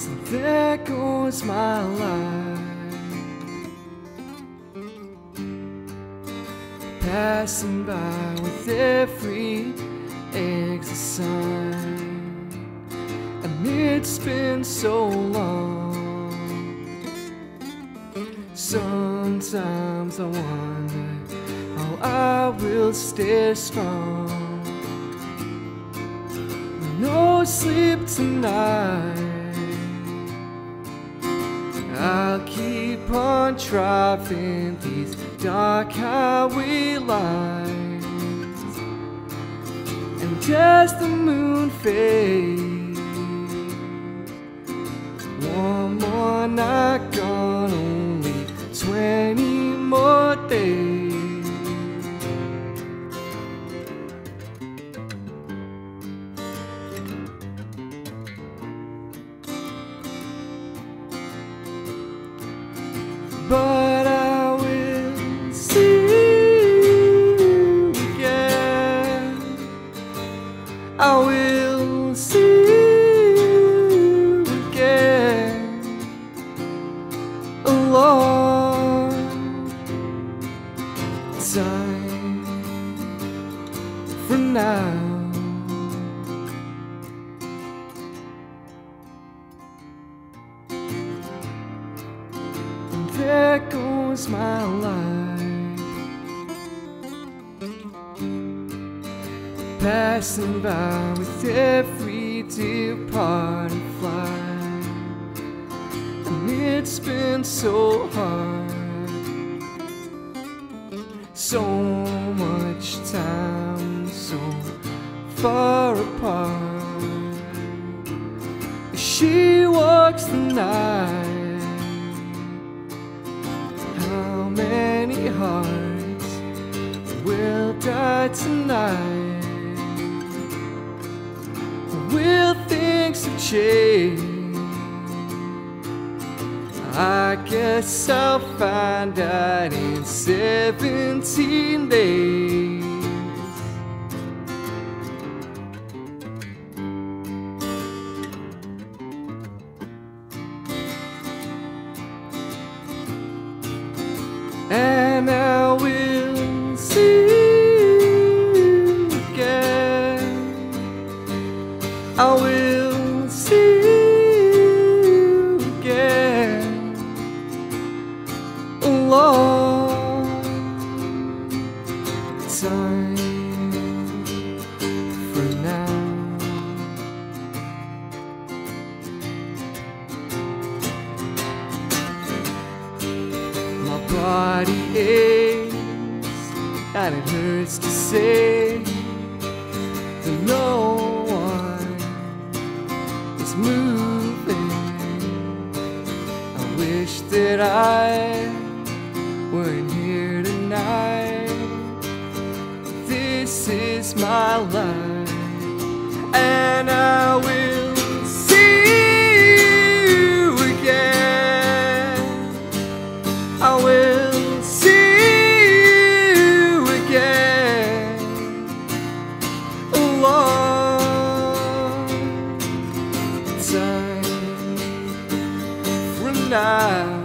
So there goes my life, passing by with every exit sign. And it's been so long, sometimes I wonder how I will stay strong. No sleep tonight, I'll keep on driving these dark highway lines. And as the moon fades, one more night gone, only 20 more days. But I will see you again. I will see you again. Along time from now. There goes my life, passing by with every departing flight. And it's been so hard, so much time, so far apart. She walks the night. How many hearts will die tonight? Will things have changed? I guess I'll find out in 17 days. And I will see you again. I will see you again. A long time from now. My body aches and it hurts to say that no one is moving. I wish that I weren't here tonight. This is my life, and I will see you again. I will see you again. A long time from now.